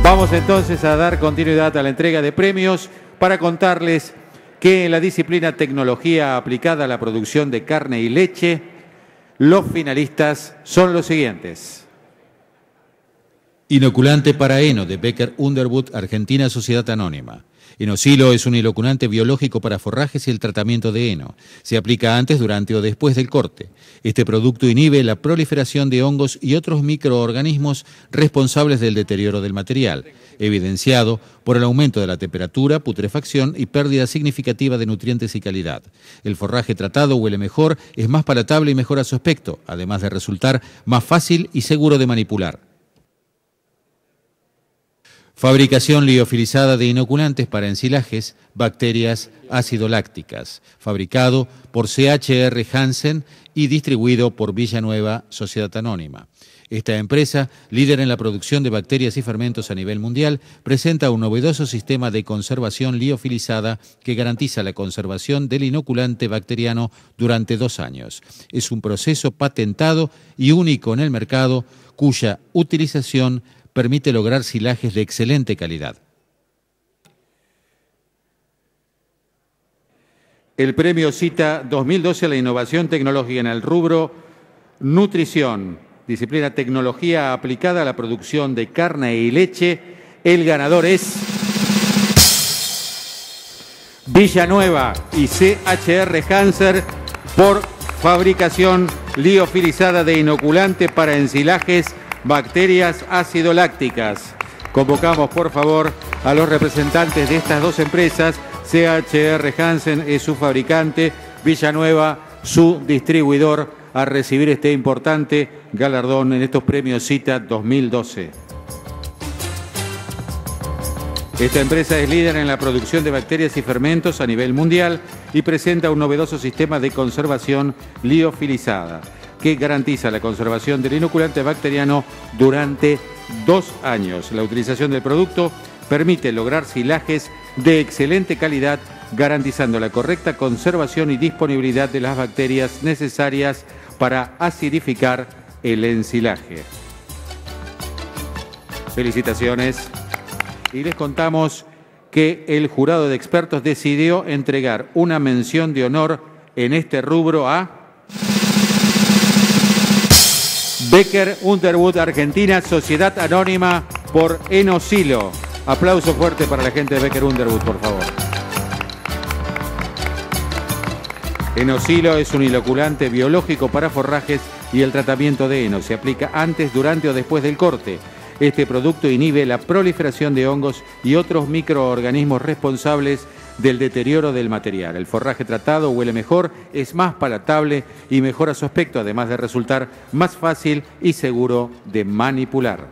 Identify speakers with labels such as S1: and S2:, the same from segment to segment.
S1: Vamos entonces a dar continuidad a la entrega de premios para contarles que en la disciplina Tecnología aplicada a la producción de carne y leche, los finalistas son los siguientes.
S2: Inoculante para heno de Becker Underwood, Argentina, Sociedad Anónima. Enosilo es un inoculante biológico para forrajes y el tratamiento de heno. Se aplica antes, durante o después del corte. Este producto inhibe la proliferación de hongos y otros microorganismos responsables del deterioro del material, evidenciado por el aumento de la temperatura, putrefacción y pérdida significativa de nutrientes y calidad. El forraje tratado huele mejor, es más palatable y mejora su aspecto, además de resultar más fácil y seguro de manipular. Fabricación liofilizada de inoculantes para ensilajes, bacterias ácido-lácticas, fabricado por CHR Hansen y distribuido por Villanueva, Sociedad Anónima. Esta empresa, líder en la producción de bacterias y fermentos a nivel mundial, presenta un novedoso sistema de conservación liofilizada que garantiza la conservación del inoculante bacteriano durante 2 años. Es un proceso patentado y único en el mercado, cuya utilización permite lograr silajes de excelente calidad.
S1: El premio cita 2012 a la innovación tecnológica en el rubro nutrición, disciplina Tecnología aplicada a la producción de carne y leche. El ganador es Villanueva y CHR Hansen por fabricación liofilizada de inoculante para ensilajes, bacterias ácido-lácticas. Convocamos, por favor, a los representantes de estas dos empresas. CHR Hansen es su fabricante, Villanueva su distribuidor, a recibir este importante galardón en estos premios CITA 2012. Esta empresa es líder en la producción de bacterias y fermentos a nivel mundial y presenta un novedoso sistema de conservación liofilizada que garantiza la conservación del inoculante bacteriano durante 2 años. La utilización del producto permite lograr silajes de excelente calidad, garantizando la correcta conservación y disponibilidad de las bacterias necesarias para acidificar el ensilaje. Felicitaciones. Y les contamos que el jurado de expertos decidió entregar una mención de honor en este rubro a Becker Underwood, Argentina, Sociedad Anónima, por Enosilo. Aplauso fuerte para la gente de Becker Underwood, por favor. Enosilo es un inoculante biológico para forrajes y el tratamiento de heno. Se aplica antes, durante o después del corte. Este producto inhibe la proliferación de hongos y otros microorganismos responsables del deterioro del material. El forraje tratado huele mejor, es más palatable y mejora su aspecto, además de resultar más fácil y seguro de manipular.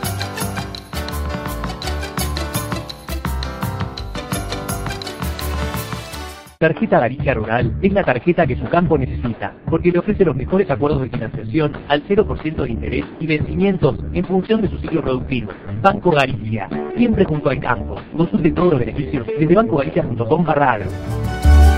S3: Tarjeta Galicia Rural es la tarjeta que su campo necesita, porque le ofrece los mejores acuerdos de financiación al 0% de interés y vencimientos en función de su ciclo productivo. Banco Galicia, siempre junto al campo. Consulte todos los beneficios desde bancogalicia.com/agro.